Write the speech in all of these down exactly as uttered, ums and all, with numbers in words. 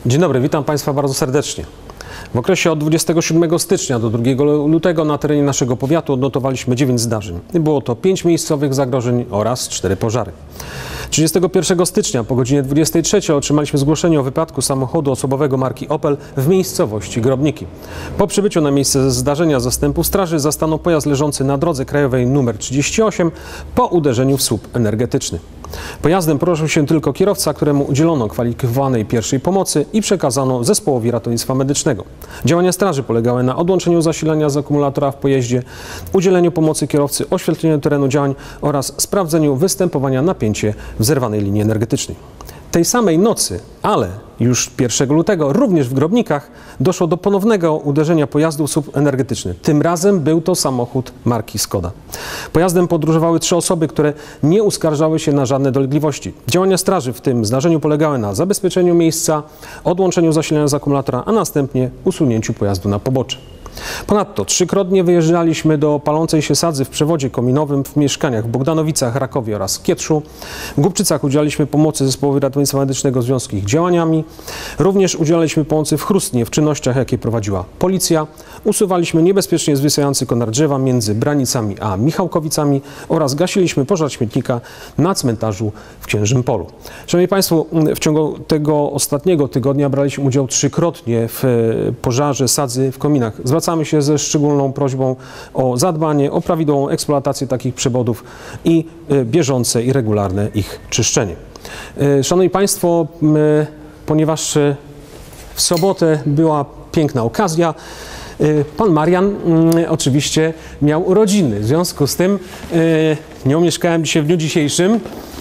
Dzień dobry, witam Państwa bardzo serdecznie. W okresie od dwudziestego siódmego stycznia do drugiego lutego na terenie naszego powiatu odnotowaliśmy dziewięć zdarzeń. Było to pięć miejscowych zagrożeń oraz cztery pożary. trzydziestego pierwszego stycznia po godzinie dwudziestej trzeciej otrzymaliśmy zgłoszenie o wypadku samochodu osobowego marki Opel w miejscowości Grobniki. Po przybyciu na miejsce zdarzenia zastępu straży zastano pojazd leżący na drodze krajowej nr trzydzieści osiem po uderzeniu w słup energetyczny. Pojazdem poruszył się tylko kierowca, któremu udzielono kwalifikowanej pierwszej pomocy i przekazano zespołowi ratownictwa medycznego. Działania straży polegały na odłączeniu zasilania z akumulatora w pojeździe, udzieleniu pomocy kierowcy, oświetleniu terenu działań oraz sprawdzeniu występowania napięcia w zerwanej linii energetycznej. Tej samej nocy, ale już pierwszego lutego, również w Grobnikach doszło do ponownego uderzenia pojazdu w słup energetyczny. Tym razem był to samochód marki Skoda. Pojazdem podróżowały trzy osoby, które nie uskarżały się na żadne dolegliwości. Działania straży w tym zdarzeniu polegały na zabezpieczeniu miejsca, odłączeniu zasilania z akumulatora, a następnie usunięciu pojazdu na pobocze. Ponadto trzykrotnie wyjeżdżaliśmy do palącej się sadzy w przewodzie kominowym w mieszkaniach w Bogdanowicach, Rakowie oraz Kietrzu. W Głubczycach udzielaliśmy pomocy zespołowi ratownictwa medycznego w związku z ich działaniami. Również udzielaliśmy pomocy w Chrustnie w czynnościach, jakie prowadziła policja. Usuwaliśmy niebezpiecznie zwisający konar drzewa między Branicami a Michałkowicami oraz gasiliśmy pożar śmietnika na cmentarzu w Księżym Polu. Szanowni Państwo, w ciągu tego ostatniego tygodnia braliśmy udział trzykrotnie w pożarze sadzy w kominach. Zwracamy się ze szczególną prośbą o zadbanie, o prawidłową eksploatację takich przewodów i bieżące i regularne ich czyszczenie. Szanowni Państwo, ponieważ w sobotę była piękna okazja, pan Marian oczywiście miał urodziny. W związku z tym nie omieszkałem dzisiaj w dniu dzisiejszym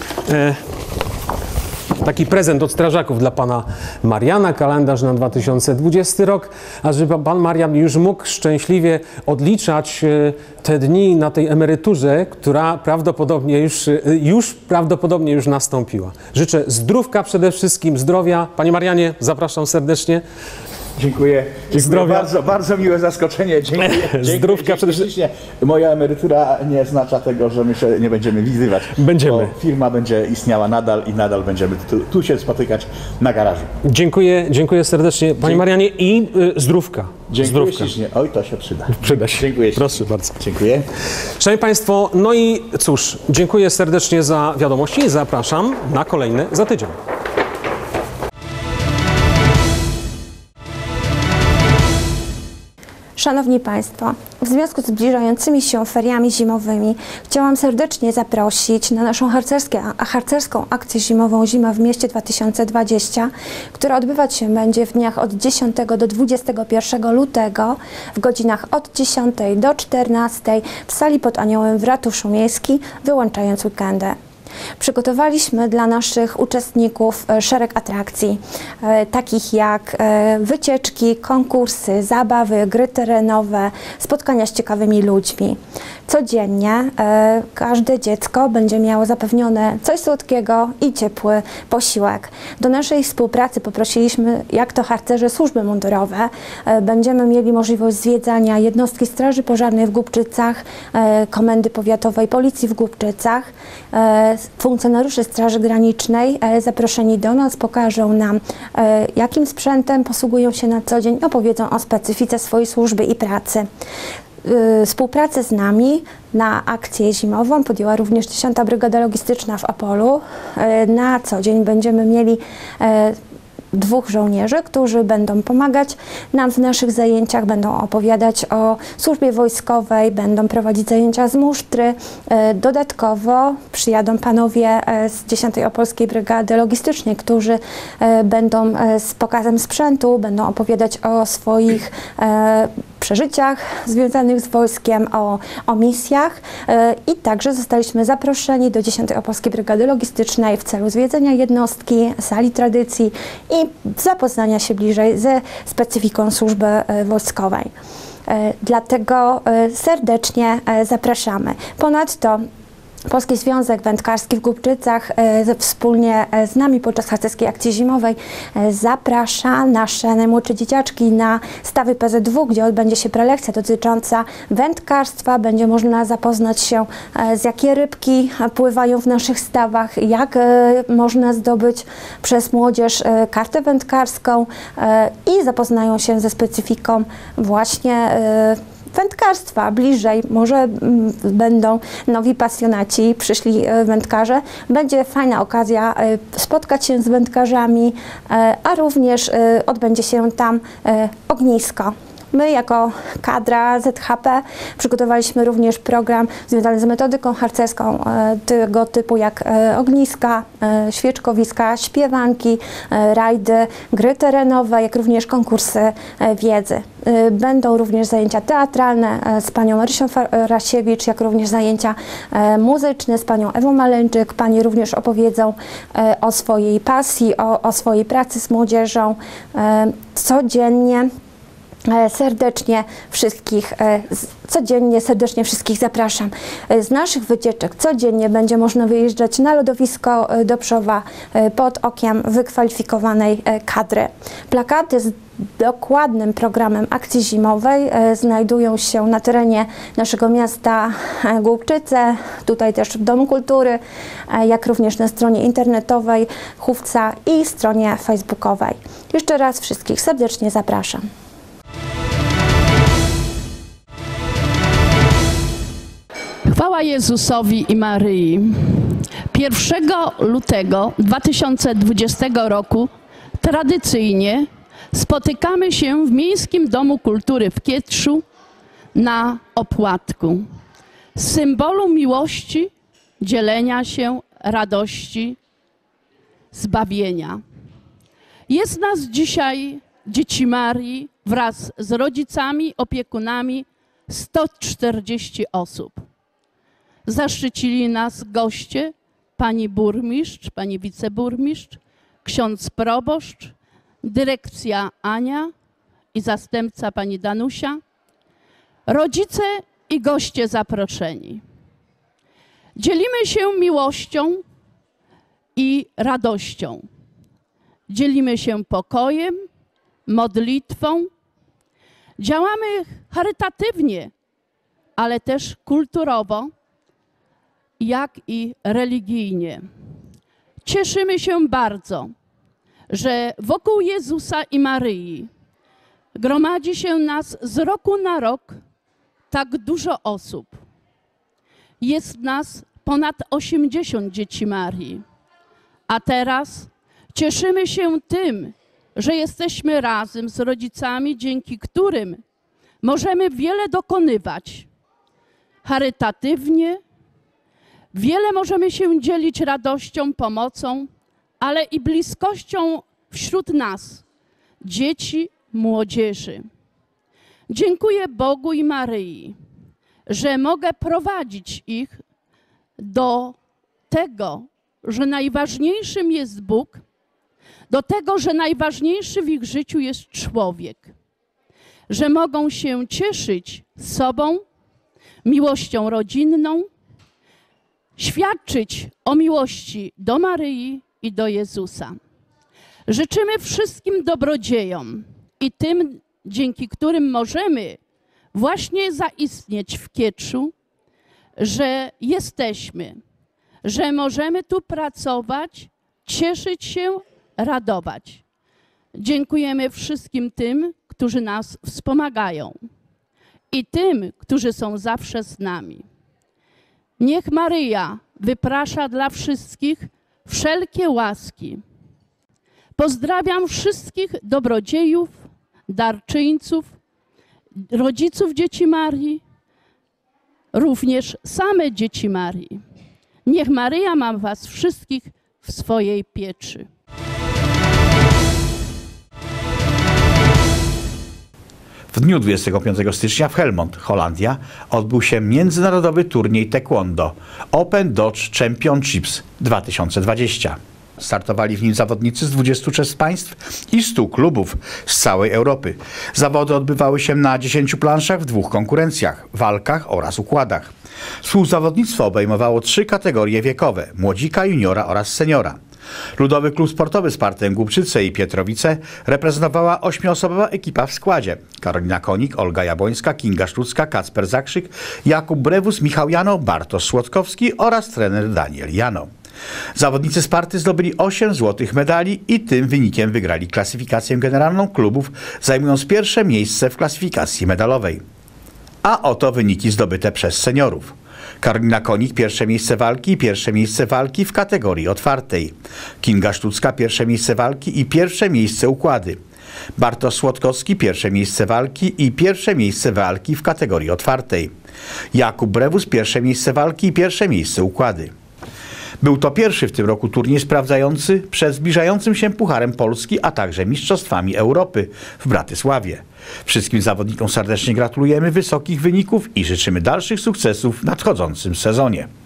taki prezent od strażaków dla pana Mariana, kalendarz na dwa tysiące dwudziesty rok, a żeby pan Marian już mógł szczęśliwie odliczać te dni na tej emeryturze, która prawdopodobnie już, już prawdopodobnie już nastąpiła. Życzę zdrówka przede wszystkim, zdrowia. Panie Marianie, zapraszam serdecznie. Dziękuję. Dziękuję. Bardzo, bardzo miłe zaskoczenie. Dziękuję. Zdrówka przede wszystkim. Moja emerytura nie oznacza tego, że my się nie będziemy widywać. Będziemy. Firma będzie istniała nadal i nadal będziemy tu, tu się spotykać na garażu. Dziękuję, dziękuję serdecznie panie Marianie i y, zdrówka. Dziękuję ślicznie. Oj, to się przyda. Przyda się. Dziękuję. Proszę bardzo. Dziękuję. Szanowni Państwo, no i cóż, dziękuję serdecznie za wiadomości i zapraszam na kolejne za tydzień. Szanowni Państwo, w związku z zbliżającymi się feriami zimowymi chciałam serdecznie zaprosić na naszą harcerską akcję zimową Zima w mieście dwa tysiące dwudziesty, która odbywać się będzie w dniach od dziesiątego do dwudziestego pierwszego lutego w godzinach od dziesiątej do czternastej w sali pod Aniołem w Ratuszu Miejskim, wyłączając weekendy. Przygotowaliśmy dla naszych uczestników szereg atrakcji, e, takich jak e, wycieczki, konkursy, zabawy, gry terenowe, spotkania z ciekawymi ludźmi. Codziennie e, każde dziecko będzie miało zapewnione coś słodkiego i ciepły posiłek. Do naszej współpracy poprosiliśmy, jak to harcerze, służby mundurowe. E, będziemy mieli możliwość zwiedzania jednostki Straży Pożarnej w Głubczycach, e, Komendy Powiatowej Policji w Głubczycach. E, Funkcjonariusze Straży Granicznej e, zaproszeni do nas pokażą nam, e, jakim sprzętem posługują się na co dzień, opowiedzą o specyfice swojej służby i pracy. E, współpracę z nami na akcję zimową podjęła również dziesiąta Brygada Logistyczna w Opolu. E, na co dzień będziemy mieli e, dwóch żołnierzy, którzy będą pomagać nam w naszych zajęciach, będą opowiadać o służbie wojskowej, będą prowadzić zajęcia z musztry. Dodatkowo przyjadą panowie z dziesiątej Opolskiej Brygady Logistycznej, którzy będą z pokazem sprzętu, będą opowiadać o swoich przeżyciach związanych z wojskiem, o, o misjach i także zostaliśmy zaproszeni do dziesiątej Opolskiej Brygady Logistycznej w celu zwiedzenia jednostki, sali tradycji i zapoznania się bliżej ze specyfiką służby wojskowej. Dlatego serdecznie zapraszamy. Ponadto Polski Związek Wędkarski w Głubczycach e, wspólnie e, z nami podczas harcerskiej akcji zimowej e, zaprasza nasze najmłodsze dzieciaczki na stawy P Z W, gdzie odbędzie się prelekcja dotycząca wędkarstwa. Będzie można zapoznać się e, z jakie rybki pływają w naszych stawach, jak e, można zdobyć przez młodzież e, kartę wędkarską e, i zapoznają się ze specyfiką właśnie e, wędkarstwa bliżej. Może mm, będą nowi pasjonaci, przyszli e, wędkarze. Będzie fajna okazja e, spotkać się z wędkarzami, e, a również e, odbędzie się tam e, ognisko. My jako kadra Z H P przygotowaliśmy również program związany z metodyką harcerską e, tego typu jak e, ogniska, e, świeczkowiska, śpiewanki, e, rajdy, gry terenowe, jak również konkursy e, wiedzy. E, będą również zajęcia teatralne e, z panią Marysią Rasiewicz, jak również zajęcia e, muzyczne z panią Ewą Maleńczyk. Panie również opowiedzą e, o swojej pasji, o, o swojej pracy z młodzieżą. E, codziennie Serdecznie wszystkich, codziennie serdecznie wszystkich zapraszam. Z naszych wycieczek codziennie będzie można wyjeżdżać na lodowisko Dobszowa pod okiem wykwalifikowanej kadry. Plakaty z dokładnym programem akcji zimowej znajdują się na terenie naszego miasta Głubczyce, tutaj też w Domu Kultury, jak również na stronie internetowej Chówca i stronie facebookowej. Jeszcze raz wszystkich serdecznie zapraszam. Chwała Jezusowi i Maryi. pierwszego lutego dwa tysiące dwudziestego roku tradycyjnie spotykamy się w Miejskim Domu Kultury w Kietrzu na opłatku. Symbolu miłości, dzielenia się, radości, zbawienia. Jest nas dzisiaj, dzieci Marii, wraz z rodzicami, opiekunami, sto czterdzieści osób. Zaszczycili nas goście, pani burmistrz, pani wiceburmistrz, ksiądz proboszcz, dyrekcja Ania i zastępca pani Danusia, rodzice i goście zaproszeni. Dzielimy się miłością i radością. Dzielimy się pokojem, modlitwą. Działamy charytatywnie, ale też kulturowo, jak i religijnie. Cieszymy się bardzo, że wokół Jezusa i Maryi gromadzi się nas z roku na rok tak dużo osób. Jest nas ponad osiemdziesiąt dzieci Marii, a teraz cieszymy się tym, że jesteśmy razem z rodzicami, dzięki którym możemy wiele dokonywać charytatywnie. Wiele możemy się dzielić radością, pomocą, ale i bliskością wśród nas, dzieci, młodzieży. Dziękuję Bogu i Maryi, że mogę prowadzić ich do tego, że najważniejszym jest Bóg, do tego, że najważniejszy w ich życiu jest człowiek, że mogą się cieszyć sobą, miłością rodzinną, świadczyć o miłości do Maryi i do Jezusa. Życzymy wszystkim dobrodziejom i tym, dzięki którym możemy właśnie zaistnieć w Kietrzu, że jesteśmy, że możemy tu pracować, cieszyć się, radować. Dziękujemy wszystkim tym, którzy nas wspomagają i tym, którzy są zawsze z nami. Niech Maryja wyprasza dla wszystkich wszelkie łaski. Pozdrawiam wszystkich dobrodziejów, darczyńców, rodziców dzieci Marii, również same dzieci Marii. Niech Maryja ma was wszystkich w swojej pieczy. W dniu dwudziestego piątego stycznia w Helmond, Holandia, odbył się międzynarodowy turniej taekwondo Open Dutch Championships dwa tysiące dwadzieścia. Startowali w nim zawodnicy z dwudziestu trzech państw i stu klubów z całej Europy. Zawody odbywały się na dziesięciu planszach w dwóch konkurencjach, walkach oraz układach. Współzawodnictwo obejmowało trzy kategorie wiekowe: młodzika, juniora oraz seniora. Ludowy Klub Sportowy Spartę Głubczyce i Pietrowice reprezentowała ośmioosobowa ekipa w składzie: Karolina Konik, Olga Jabłońska, Kinga Sztucka, Kacper Zakrzyk, Jakub Brewus, Michał Jano, Bartosz Słodkowski oraz trener Daniel Jano. Zawodnicy Sparty zdobyli osiem złotych medali i tym wynikiem wygrali klasyfikację generalną klubów, zajmując pierwsze miejsce w klasyfikacji medalowej. A oto wyniki zdobyte przez seniorów. Karolina Konik pierwsze miejsce walki i pierwsze miejsce walki w kategorii otwartej. Kinga Sztucka pierwsze miejsce walki i pierwsze miejsce układy. Bartosz Słodkowski pierwsze miejsce walki i pierwsze miejsce walki w kategorii otwartej. Jakub Brewus pierwsze miejsce walki i pierwsze miejsce układy. Był to pierwszy w tym roku turniej sprawdzający przed zbliżającym się Pucharem Polski, a także Mistrzostwami Europy w Bratysławie. Wszystkim zawodnikom serdecznie gratulujemy wysokich wyników i życzymy dalszych sukcesów w nadchodzącym sezonie.